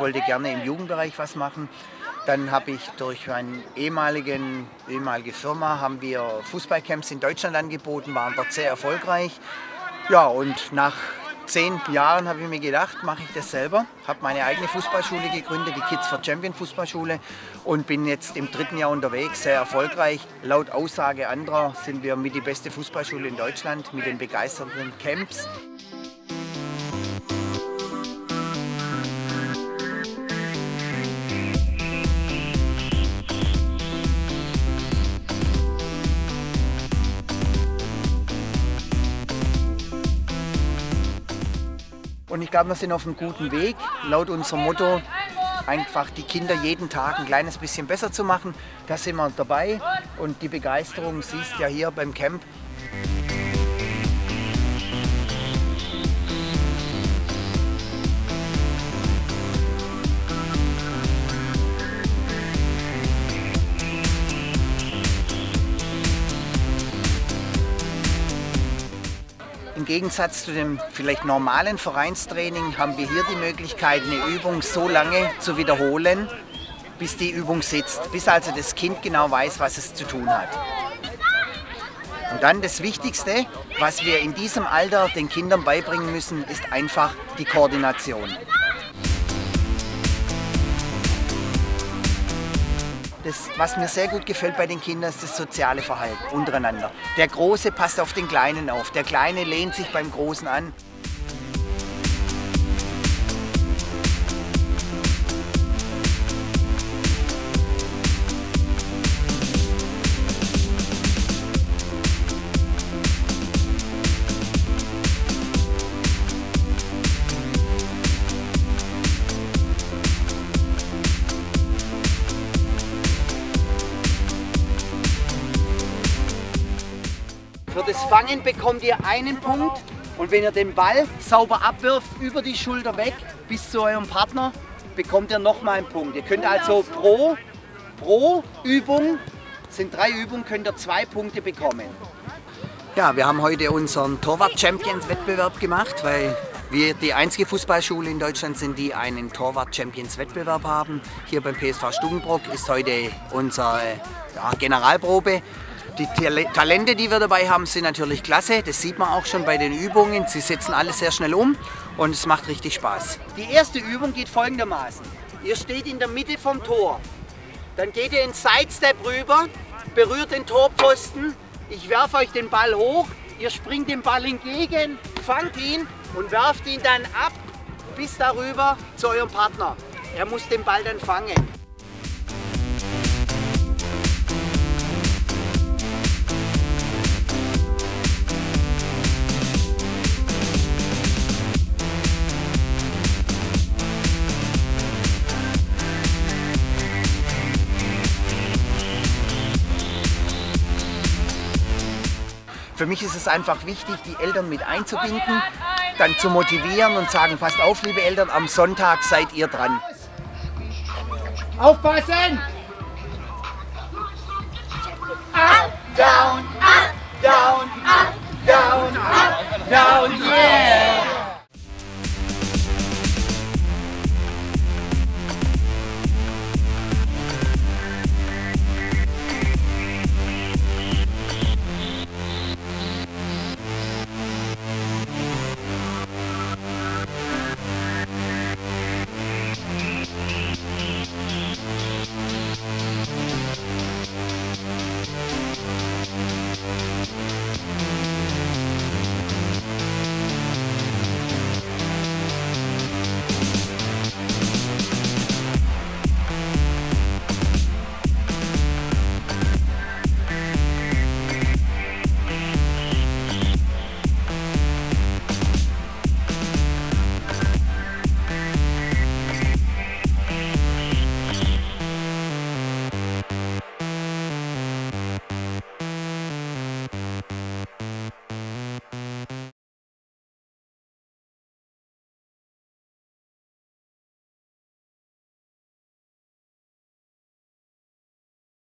wollte gerne im Jugendbereich was machen. Dann habe ich durch meine ehemalige Firma haben wir Fußballcamps in Deutschland angeboten, waren dort sehr erfolgreich. Ja, und nach 10 Jahren habe ich mir gedacht, mache ich das selber. Habe meine eigene Fußballschule gegründet, die Kids for Champion Fußballschule, und bin jetzt im 3. Jahr unterwegs, sehr erfolgreich. Laut Aussage anderer sind wir mit die beste Fußballschule in Deutschland mit den begeisterten Camps. Und ich glaube, wir sind auf einem guten Weg, laut unserem Motto, einfach die Kinder jeden Tag ein kleines bisschen besser zu machen. Da sind wir dabei und die Begeisterung siehst du ja hier beim Camp. Im Gegensatz zu dem vielleicht normalen Vereinstraining haben wir hier die Möglichkeit, eine Übung so lange zu wiederholen, bis die Übung sitzt, bis also das Kind genau weiß, was es zu tun hat. Und dann das Wichtigste, was wir in diesem Alter den Kindern beibringen müssen, ist einfach die Koordination. Das, was mir sehr gut gefällt bei den Kindern, ist das soziale Verhalten untereinander. Der Große passt auf den Kleinen auf, der Kleine lehnt sich beim Großen an. Für das Fangen bekommt ihr einen Punkt, und wenn ihr den Ball sauber abwirft, über die Schulter weg bis zu eurem Partner, bekommt ihr nochmal einen Punkt. Ihr könnt also pro Übung, sind 3 Übungen, könnt ihr 2 Punkte bekommen. Ja, wir haben heute unseren Torwart-Champions-Wettbewerb gemacht, weil wir die einzige Fußballschule in Deutschland sind, die einen Torwart-Champions-Wettbewerb haben. Hier beim PSV Stubbenbrock ist heute unsere Generalprobe. Die Talente, die wir dabei haben, sind natürlich klasse. Das sieht man auch schon bei den Übungen. Sie setzen alles sehr schnell um und es macht richtig Spaß. Die erste Übung geht folgendermaßen. Ihr steht in der Mitte vom Tor. Dann geht ihr in Sidestep rüber, berührt den Torpfosten. Ich werfe euch den Ball hoch. Ihr springt dem Ball entgegen, fangt ihn und werft ihn dann ab bis darüber zu eurem Partner. Er muss den Ball dann fangen. Für mich ist es einfach wichtig, die Eltern mit einzubinden, dann zu motivieren und sagen, passt auf, liebe Eltern, am Sonntag seid ihr dran. Aufpassen! Up, down, up, down, up, down, up, down, yeah!